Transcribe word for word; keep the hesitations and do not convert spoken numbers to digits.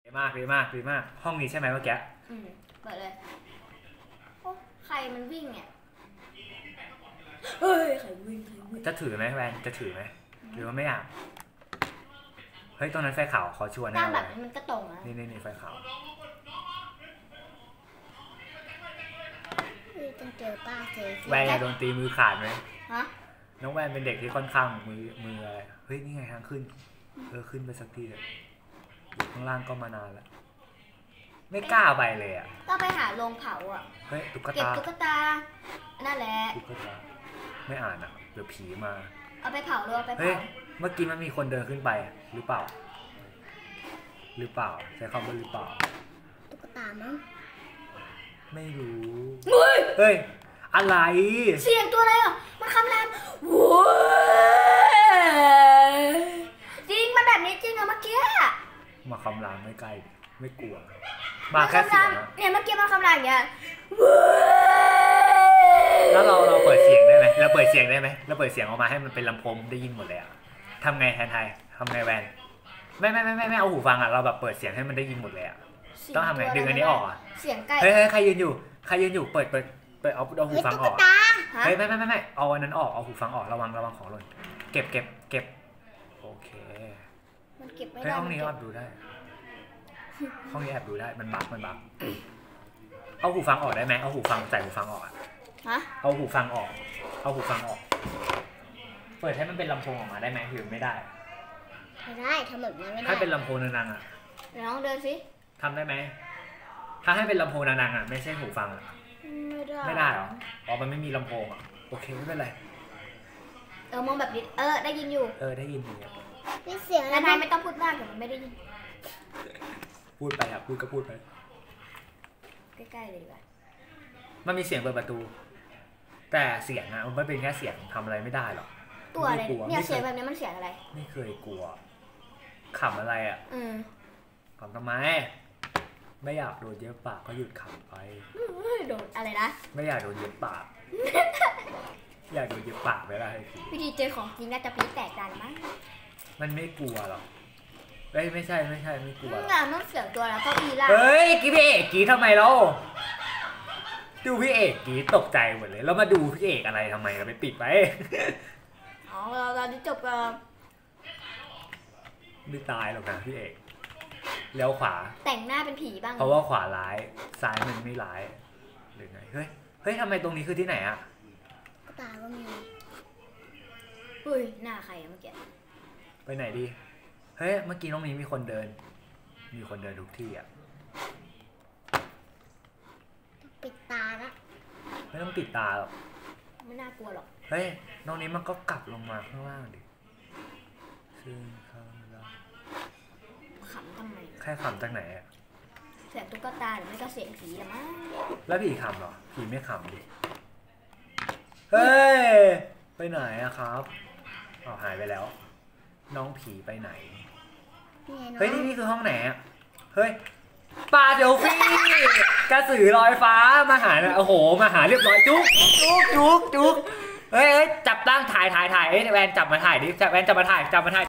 ดีมากดีมากดีมากห้องนี้ใช่ไหมเมื่อกี้อืมเปิดเลยโอ้ใครมันวิ่งเนี่ยเฮ้ยใครวิ่งใครวิ่งจะถือไหมแวนจะถือไหมหรือว่าไม่อยากเฮ้ยตรงนั้นไฟขาวขอชวนนะตั้งแบบนี้มันก็ตรงนะนี่นี่นี่ไฟขาวต้องเจอป้าเจอแวนอย่าโดนตีมือขาดไหมฮะน้องแวนเป็นเด็กที่ค่อนข้างมือมืออะไรเฮ้ยนี่ไงทางขึ้นเออขึ้นไปสักทีเลยอยู่ข้างล่างก็มานานแล้วไม่กล้าไปเลยอ่ะก็ไปหาโรงเผาอ่ะเฮ้ยตุ๊กตาเก็บตุ๊กตานั่นแหละตุ๊กตาไม่อ่านอ่ะเดี๋ยวผีมาเอาไปเผาเลยเอาไปเผาเมื่อกี้มันมีคนเดินขึ้นไปหรือเปล่าหรือเปล่าใช้คำว่าหรือเปล่าตุ๊กตามั้งไม่รู้เฮ้ยอะไรเสียงตัวอะไรอ่ะมันคำรามโว้ยจริงมันแบบนี้จริงเหรอเมื่อกี้มาคำรามไม่ใกล้ไม่กลัวมาแค่เสียงเนี่ยเมื่อกี้มันคำรามอย่างเงี้ยแล้วเราเราเปิดเสียงได้ไหมเราเปิดเสียงได้ไหมเราเปิดเสียงออกมาให้มันเป็นลำโพงได้ยินหมดเลยอะทำไงแทนไทยทำไงแวนไม่ไม่ไม่ไม่ไม่เอาหูฟังอะเราแบบเปิดเสียงให้มันได้ยินหมดเลยอะต้องทำไงดึงอันนี้ออกอะเสียงใกล้เฮ้ยใครยืนอยู่ใครยืนอยู่เปิดเปิดเปิดเอาเอาหูฟังออกเฮ้ยไม่ไม่ไม่ไม่เอาอันนั้นออกเอาหูฟังออกระวังระวังของหล่นเก็บเก็บเก็บโอเคมันเก็บไม่ได้ห้องนี้แอบดูได้ห้องนี้แอบดูได้มันบักมันบักเอาหูฟังออกได้ไหมเอาหูฟังใส่หูฟังออกฮะเอาหูฟังออกเอาหูฟังออกเปิดให้มันเป็นลำโพงออกมาได้ไหมหรือไม่ได้ไม่ได้ทำแบบนี้ไม่ได้ถ้าเป็นลำโพงดังๆอ่ะลองเดินสิทำได้ไหมถ้าให้เป็นลำโพงดังๆอ่ะไม่ใช่หูฟังอ่ะไม่ได้ไม่ได้หรออ๋อมันไม่มีลำโพงอ่ะโอเคไม่เป็นไรเออมองแบบนี้เออได้ยินอยู่เออได้ยินอยู่นี่เสียงนายไม่ต้องพูดมากเดี๋ยวมันไม่ได้ยินพูดไปอ่ะพูดก็พูดไปใกล้ๆเลยดีกว่ามันมีเสียงเปิดประตูแต่เสียงอะมันไม่เป็นแค่เสียงทำอะไรไม่ได้หรอกตัวอะไรเนี่ยเสียงแบบนี้มันเสียงอะไรไม่เคยกลัวขำอะไรอ่ะขำทำไมไม่อยากโดนเย็บปากก็หยุดขำไปโดนอะไรนะไม่อยากโดนเย็บปากอยากโดนเย็บปากไปแล้ววิธีเจอของจริงน่าจะปี๊แตกกันมั้งมันไม่กลัวหรอกเฮ้ยไม่ใช่ไม่ใช่ไม่กลัวงานมันเสียงตัวแล้วก็อีล่าเฮ้ยกี่พี่เอกกี่ทำไมเราดูพี่เอกกี่ตกใจหมดเลยแล้วมาดูพี่เอกอะไรทำไมเราไปปิดไปอ๋อเราตอนที่จบก็ไม่ตายหรอกนะพี่เอกเลี้ยวขวาแต่งหน้าเป็นผีบ้างเพราะว่าขวาร้ายซ้ายมันไม่ร้ายหรือไงเฮ้ยเฮ้ยทำไมตรงนี้คือที่ไหนอะก็ตาก็มีเฮ้ยหน้าใครเมื่อกี้ไปไหนดีเฮ้ยเมื่อกี้น้องมีมีคนเดินมีคนเดินทุกที่อะปิดตาละไม่ต้องปิดตาหรอกไม่น่ากลัวหรอกเฮ้ยน้องนี้มันก็กลับลงมาข้างล่างดิซึ่งข้างล่างขำทำไมแค่ขำจากไหนอะเสียงตุ๊กตาหรือไม่ก็เสียงผีละมั้งแล้วผีขำเหรอผีไม่ขำดิเฮ้ยไปไหนอะครับอ๋อหายไปแล้วน้องผีไปไหนเฮ้ยนี่นี่คือห้องไหนอะเฮ้ยปลาเดลฟี่กระสือลอยฟ้ามาหาโอ้โหมาหาเรียบร้อยจุ๊กจุ๊กจุ๊กจุ๊กเฮ้ยจับตั้งถ่ายถ่ายถ่ายเอ้ยแวนจับมาถ่ายดิแวนจับมาถ่ายจับมาถ่าย